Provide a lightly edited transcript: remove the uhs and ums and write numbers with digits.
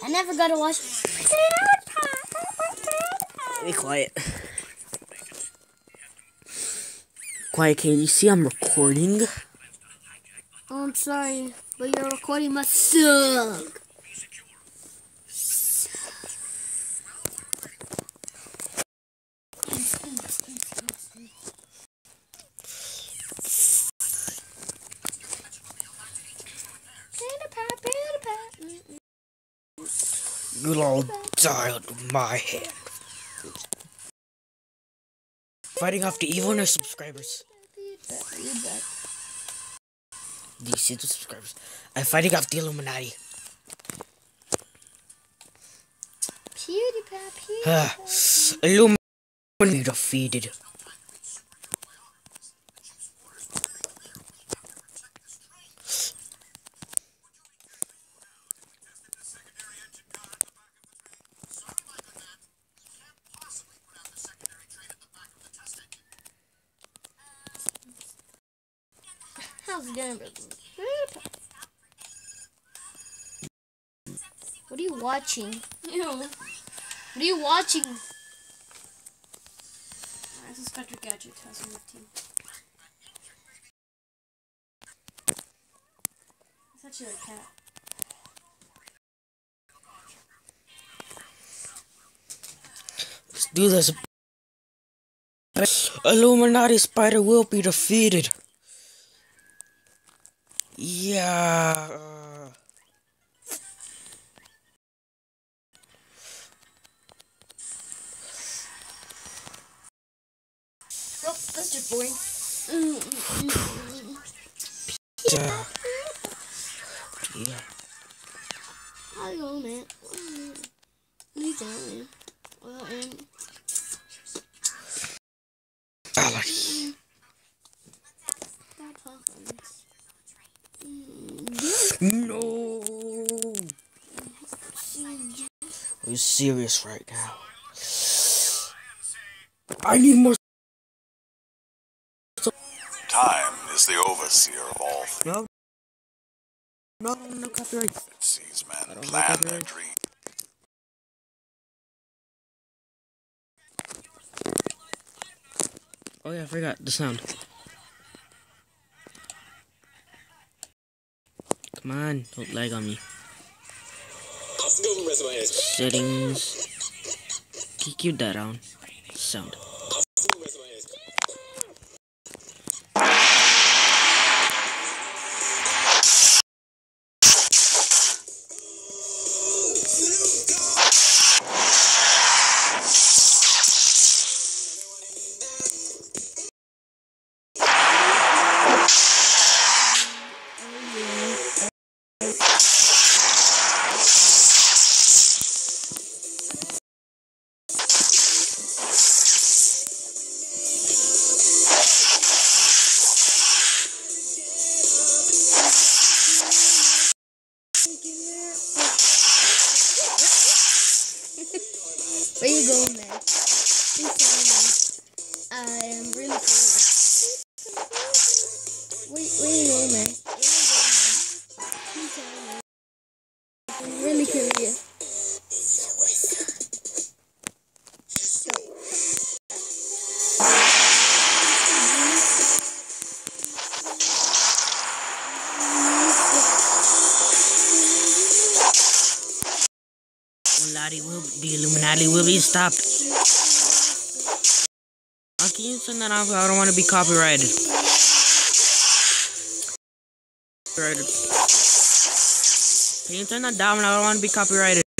I never got to watch. Be quiet. Quiet, can you see I'm recording? Oh, I'm sorry, but your recording must suck. You'll all die under my hand. Fighting off the evilness subscribers. These subscribers. I'm fighting off the Illuminati. Illuminati defeated. How's it going? What are you watching? Ew. What are you watching? This is Spectre Gadget 2015. It's actually a cat. Let's do this. Illuminati spider will be defeated. Yeah. Oh, that's just boring. Yeah. I go, man. Please don't, man. Well, No. Are you serious right now? I need more. Time is the overseer of all things. No copyright. It sees men plan their dreams. Oh yeah, I forgot the sound. Come on, don't lag on me. Settings. Keep that on. Sound. Where you going, man? Please tell me. I am really curious. Where you going, man? Please tell me. I'm really curious. The Illuminati will be stopped. Can you turn that off? I don't want to be copyrighted. Can you turn that down? I don't want to be copyrighted.